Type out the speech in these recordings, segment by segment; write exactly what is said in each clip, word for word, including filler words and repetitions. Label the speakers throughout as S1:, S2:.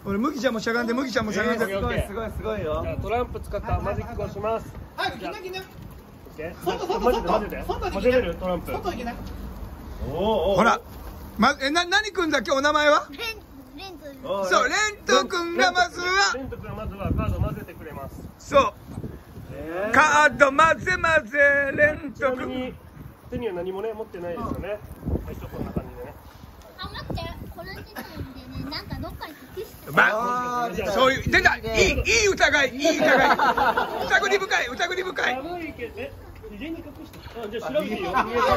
S1: 俺麦ちゃんもしゃがんで、麦ちゃんもしゃがんで。
S2: すごいすごいすごいよ。
S3: じゃあトランプ使ったマジックをします。
S4: 早く来な来な。
S3: 外外混ぜて混ぜて。混ぜれるトランプ。
S4: 外行けな。
S3: おお。
S1: ほら、まえな何君だっけお名前は？
S5: レンレント。
S1: そう、レント君がまずは。
S3: レント君がまずはカード混ぜてくれます。
S1: そう。カード混ぜ混ぜレント君。
S3: 手には何もね持ってないですよね。最初こんな感じでね。
S5: あ、待って、この時点でね、なんかどっかに隠して。
S1: まあ、そういう出たいいいい疑いいい疑い疑り深い疑り深い。
S3: 寒いけどね。家に隠して。あ、じゃあ調べていいよ。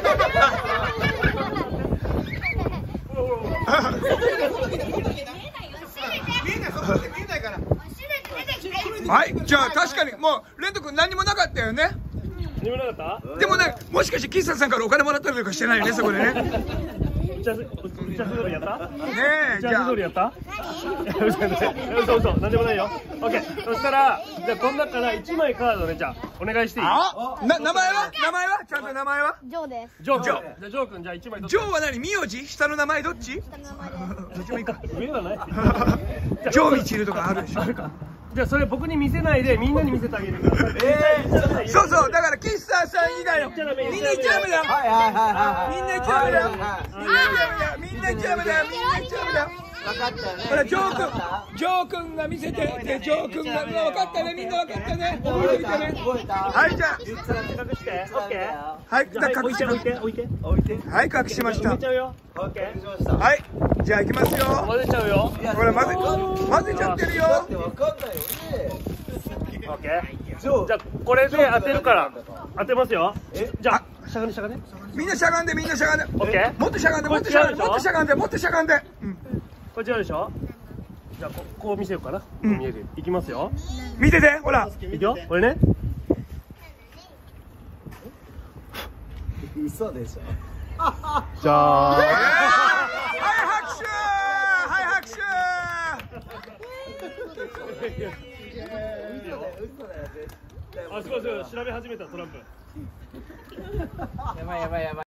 S3: はい、じゃあ確かにもうレント君何もなかったよね。 何もなかった？
S1: でもね、もしかして喫茶さんからお金もらったりとかしてないよね、そこでね。
S3: 打ち合わせ打ち合わせ通りやった？
S1: ねえ、
S3: 打ち合わせ通りやった？嘘嘘なんでもないよ。オッケー。そしたらじゃあこの中から一枚カードね、じゃあお願いしていい？
S1: あ、な名前は名前はちゃんと名前は？
S5: ジョーです。
S3: ジョー。じゃあジョー君じゃあ一枚。
S1: ジョーは何？名字？下の名前どっち？
S5: 下の名前です。
S1: どっちもいいか。
S3: 上はない。
S1: ジョーミチルとかあるでしょ。
S3: じゃあそれ僕に見せないでみんなに見せてあげるから。え
S1: え。そうそうだから喫茶さん以外のみんな言っちゃダメだよ。
S2: はいはいはいはい。
S1: みんな言っちゃダメだよ。みんな言っちゃダメだよ。みんな言っちゃダメだよ。
S2: 分かったよね。
S1: ほらジョー君、ジョー君が見せてでジョー君が分かったね、みんな分かったね。覚えてみてね。はいじゃあ。
S3: 隠して。オッケー。
S1: はい、じゃあ隠し
S3: 置いて置いて
S2: 置いて。
S1: はい隠しました。
S3: 埋めちゃうよ。
S2: オッケー。
S1: はい、じゃあ行きますよ。
S3: 混ぜちゃうよ。
S1: ほら混ぜ混ぜちゃってるよ。
S2: だって分かんないよね。
S3: オッケー。じゃあこれで当てるから当てますよ。じゃあしゃがんでしゃがんで。
S1: みんなしゃがんでみんなしゃがんで。
S3: オッケー。
S1: もっとしゃがんでもっとしゃがんでもっとしゃがんでもっとしゃがんで。
S3: こっちあるでしょ。じゃあここう見せようかな。見える。いきますよ。
S1: 見ててほら。
S3: いくよ。これね。
S2: 嘘でしょ。
S3: じゃあ。
S1: はい拍手はい拍手。
S3: あ、すごいすごい調べ始めたトランプ。
S2: やばいやばいやばい。